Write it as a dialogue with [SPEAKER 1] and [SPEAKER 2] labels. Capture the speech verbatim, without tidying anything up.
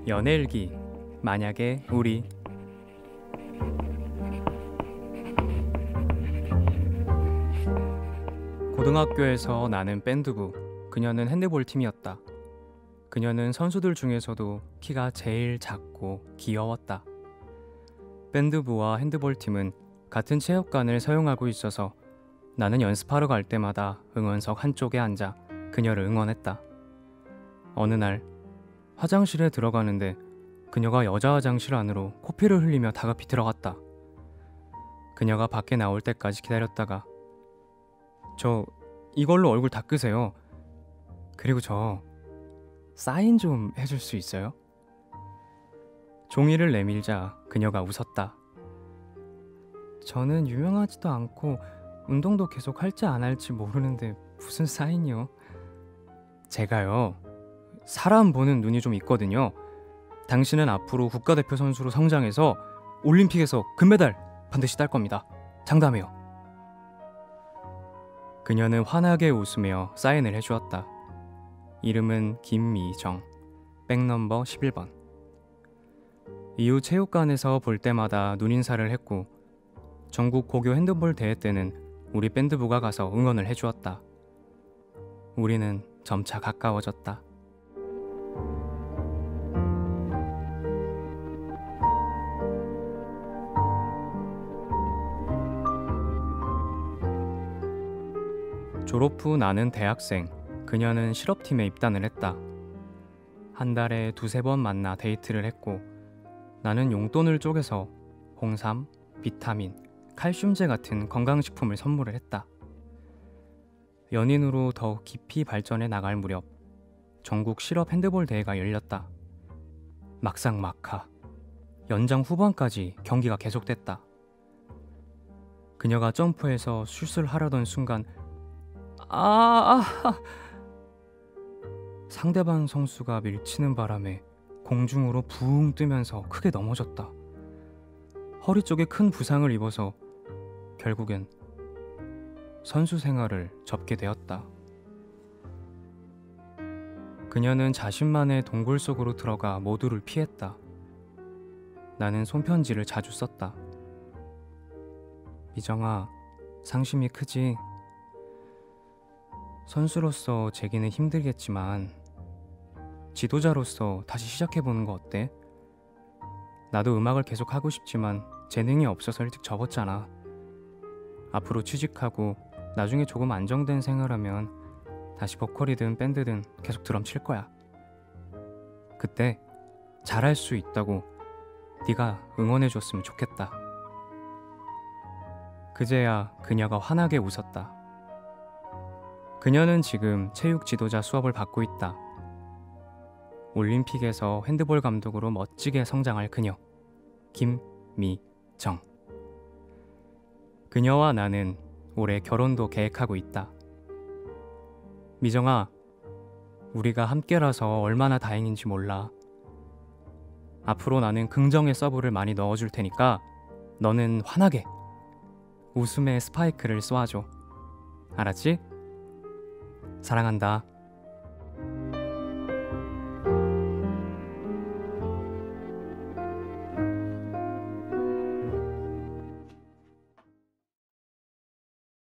[SPEAKER 1] 연애일기 만약에 우리. 고등학교에서 나는 밴드부, 그녀는 핸드볼 팀이었다. 그녀는 선수들 중에서도 키가 제일 작고 귀여웠다. 밴드부와 핸드볼 팀은 같은 체육관을 사용하고 있어서 나는 연습하러 갈 때마다 응원석 한쪽에 앉아 그녀를 응원했다. 어느 날 화장실에 들어가는데 그녀가 여자 화장실 안으로 코피를 흘리며 다급히 들어갔다. 그녀가 밖에 나올 때까지 기다렸다가 저 이걸로 얼굴 닦으세요. 그리고 저 사인 좀 해줄 수 있어요? 종이를 내밀자 그녀가 웃었다. 저는 유명하지도 않고 운동도 계속 할지 안 할지 모르는데 무슨 사인이요? 제가요, 사람 보는 눈이 좀 있거든요. 당신은 앞으로 국가대표 선수로 성장해서 올림픽에서 금메달 반드시 딸 겁니다. 장담해요. 그녀는 환하게 웃으며 사인을 해주었다. 이름은 김미정, 백넘버 십일 번. 이후 체육관에서 볼 때마다 눈인사를 했고 전국 고교 핸드볼 대회 때는 우리 밴드부가 가서 응원을 해주었다. 우리는 점차 가까워졌다. 졸업 후 나는 대학생, 그녀는 실업팀에 입단을 했다. 한 달에 두세 번 만나 데이트를 했고 나는 용돈을 쪼개서 홍삼, 비타민, 칼슘제 같은 건강식품을 선물을 했다. 연인으로 더욱 깊이 발전해 나갈 무렵 전국 실업 핸드볼 대회가 열렸다. 막상 막하, 연장 후반까지 경기가 계속됐다. 그녀가 점프해서 슛을 하려던 순간 아, 아, 상대방 선수가 밀치는 바람에 공중으로 붕 뜨면서 크게 넘어졌다. 허리 쪽에 큰 부상을 입어서 결국엔 선수 생활을 접게 되었다. 그녀는 자신만의 동굴 속으로 들어가 모두를 피했다. 나는 손편지를 자주 썼다. 미정아, 상심이 크지? 선수로서 제기는 힘들겠지만 지도자로서 다시 시작해보는 거 어때? 나도 음악을 계속 하고 싶지만 재능이 없어서 일찍 접었잖아. 앞으로 취직하고 나중에 조금 안정된 생활하면 다시 보컬이든 밴드든 계속 드럼 칠 거야. 그때 잘할 수 있다고 네가 응원해줬으면 좋겠다. 그제야 그녀가 환하게 웃었다. 그녀는 지금 체육 지도자 수업을 받고 있다. 올림픽에서 핸드볼 감독으로 멋지게 성장할 그녀, 김미정. 그녀와 나는 올해 결혼도 계획하고 있다. 미정아, 우리가 함께라서 얼마나 다행인지 몰라. 앞으로 나는 긍정의 서브를 많이 넣어줄 테니까 너는 환하게 웃음의 스파이크를 쏘아줘. 알았지? 사랑한다.